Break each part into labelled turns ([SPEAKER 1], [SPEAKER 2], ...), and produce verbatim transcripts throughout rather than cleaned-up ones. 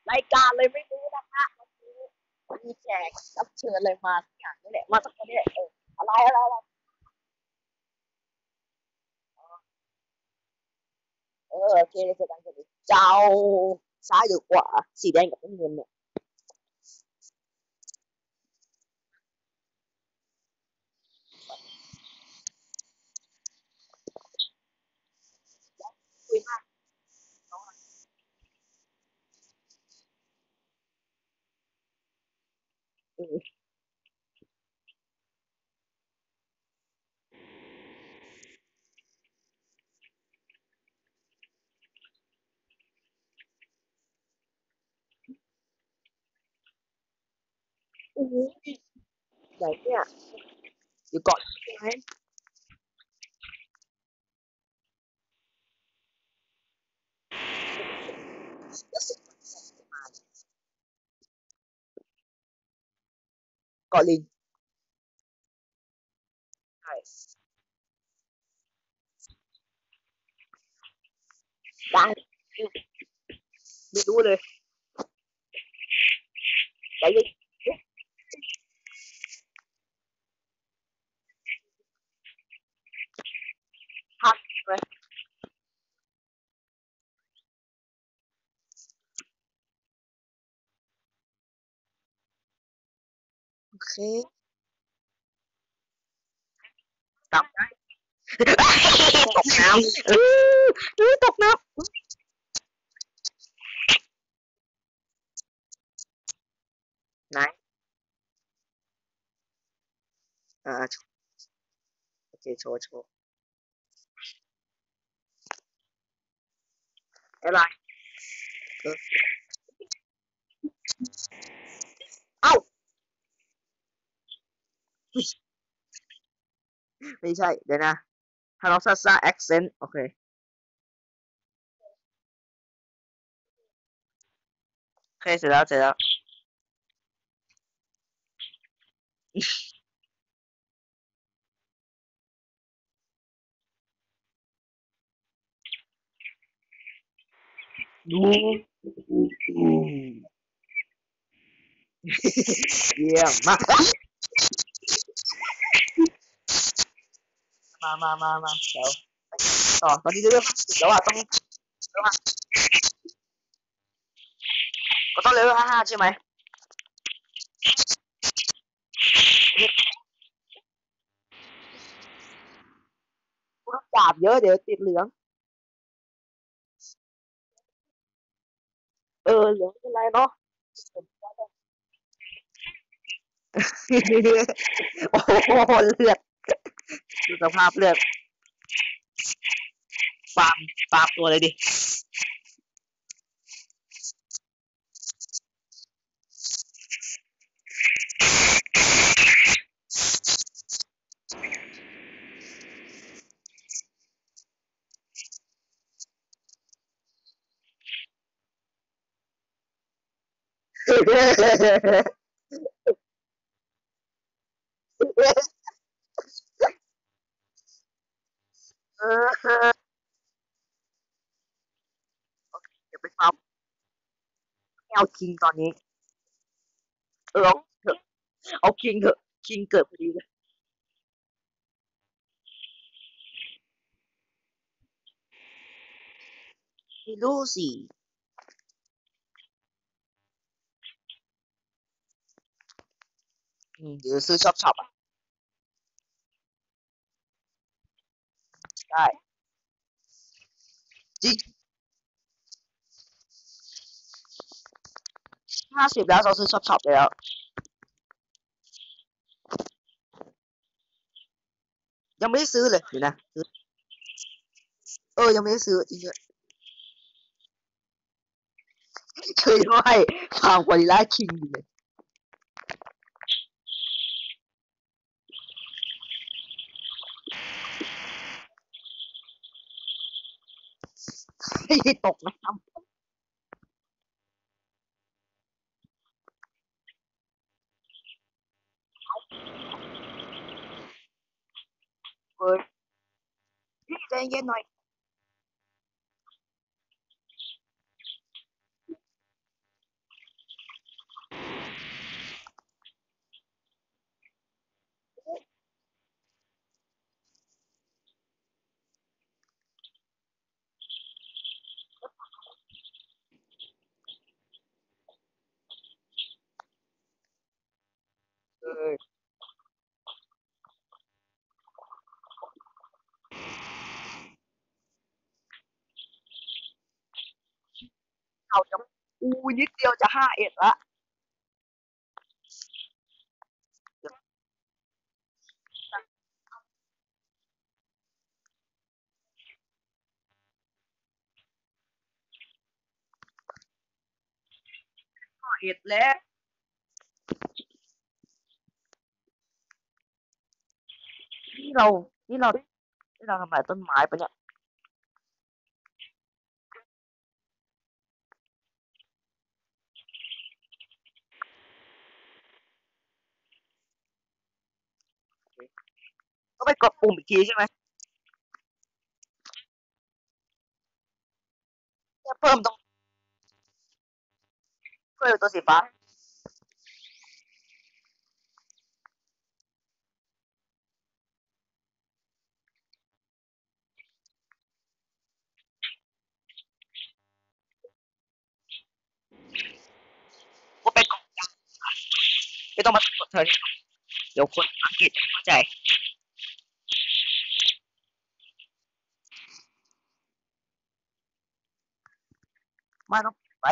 [SPEAKER 1] รายการเลยไม่รู้นะฮะวันนี้มีแขกรับเชิญเลยมาสักอย่างนี่แหละมาสักคนนี่แหละเอออะไรอะไรอะไรเออโอเคเจอกันเจอกันเจ้าซ้ายหรือขวาสีแดงกับน้ำเงินเนี่ยคุยมากเออโอ้โหใหญ่เนี่ยอยู่เกาะใช่ไหมแล้วสุดมาเกาะลิงใช่ได้ไม่รู้เลยแต่ยังพักเลยโอเคกลับได้ตกน้ำเออเออตกน้ำไหนอ่าโอเคโชว์โชว์อะไรเออเอ้าไม่ใช่เดี๋ยวนะฮาร์ ซาซา accent โอเคโอเคเสร็จแล้วเสร็จแล้วดูเยี่ยมมากมามามามาเดี๋ยวต่อตอนนี้เรื่องแล้วอ่ะต้องก็ต้องเลเวลห้าห้าใช่ไหมพูดจาบเยอะเดี๋ยวติดเหลืองเออเหลืองเป็นไรเนาะโอ้โหเลือดดูสภาพเลือดฟาร์มฟาร์มตัวเลยดิเออเดี๋ยวไปฟาร์มไม่เอาคิงตอนนี้เออเอาเถอะเอาคิงเถอะคิงเกิดพอดีเลยไม่รู้สิอืมเดี๋ยวซื้อช็อปช็อปอ่ะได้จริงห้าสิบแล้วเราซื้อช็อปช็อปไปแล้วยังไม่ได้ซื้อเลยเดี๋ยวนะซื้อเออยังไม่ได้ซื้อจริงด้วยช่วยด้วยฟาร์มกอริลลาคิงอยู่เลยไม่ได้ตกน้ำเลยพี่ใจเย็นหน่อยเอาจะอู้นิดเดียวจะห้าเอ็ดละห้าเอ็ดแล้วนี่เรานี่เรานี่เราทำลายต้นไม้ปะเนี่ยก็ไปกดปุ่มอีกทีใช่ไหมเพิ่มตรงเพิ่มตัวสีฟ้าก็ไปกดไม่ต้องมากดเธอเดี๋ยวคนอังกฤษจะเข้าใจไม่ต้องไป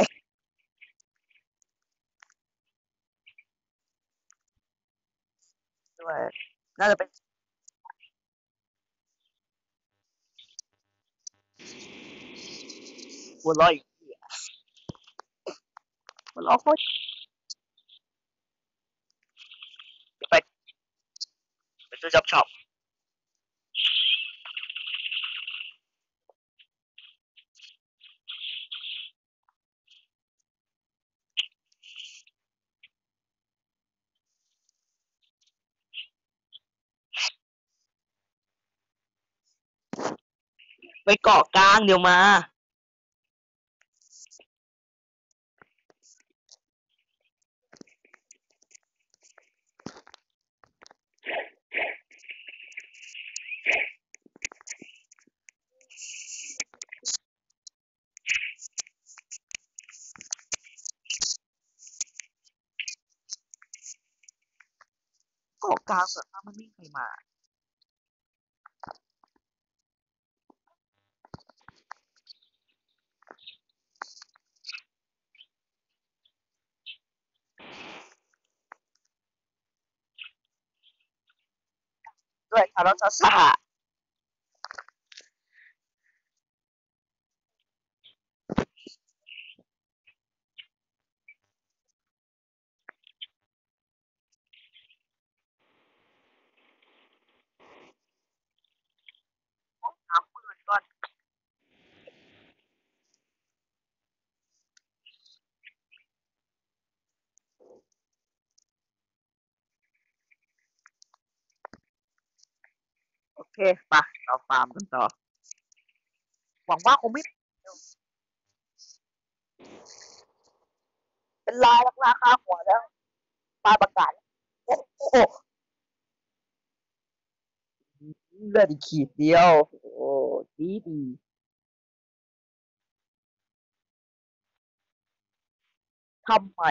[SPEAKER 1] ด้วยน่าจะเป็นหัวเร้อยหัวเร้อยโคตรไปไปซื้อจ็อบช็อปไปเกาะกลางเดี๋ยวมาเกาะกลางส่วนมากมันไม่มีใครมาด้วยคาร์ลอสซาสามหมื่นก่อนโอเคไปเราฟาร์มกันต่อหวังว่าคงไม่เป็นลายราคาหัวแล้วปลายประกาศโอ้โหเลือดอีกขีดเดียวโอ้ดีดีทำไม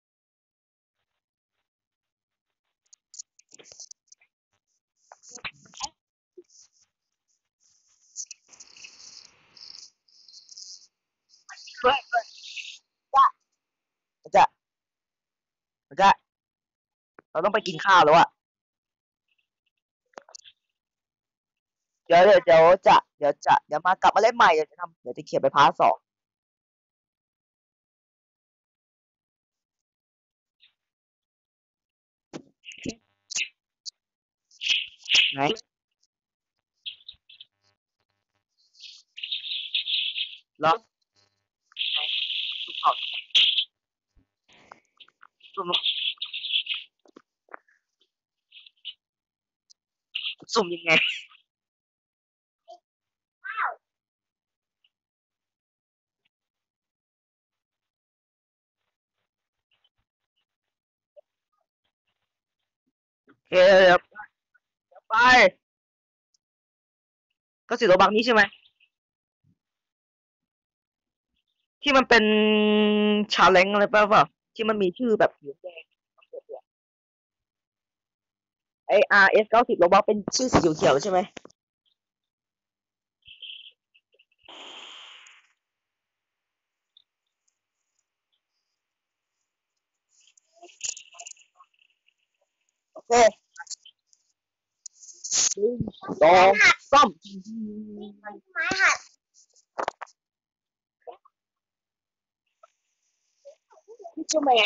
[SPEAKER 1] เพื่อนจ้าจ้าจ้าเราต้องไปกินข้าวแล้วอะเดี๋ยวเดี๋ยวเดี๋ยวจะเดี๋ยวจะเดี๋ยวมากลับมาเล่นใหม่เดี๋ยวจะทำเดี๋ยวจะเขียนไปพาร์ทสองไหนแล้วสุ่มสุ่มยังไงโอเคเดี๋ยวไปก็สิโลบักนี้ใช่ไหมที่มันเป็นชาเลนจ์อะไรป่ะเปล่าที่มันมีชื่อแบบสีแดงไอ อาร์ เอส เก้าสิบโลบักเป็นชื่อสีเขียวๆใช่ไหมหนึ่งสองสาม
[SPEAKER 2] ไม้หัด
[SPEAKER 1] พิชแมน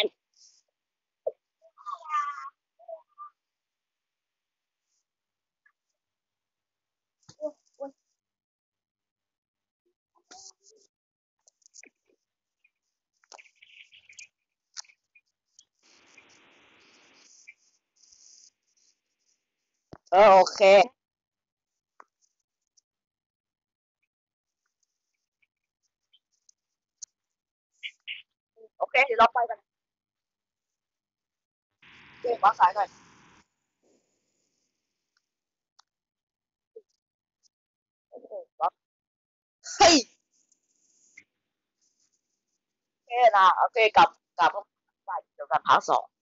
[SPEAKER 1] เออโอเคโอเคเดี๋ยวเราไปกันเก็บวางสายก่อนเฮ้ยโอเคนะโอเคกลับกลับไปเดี๋ยวกันพาร์ทสอง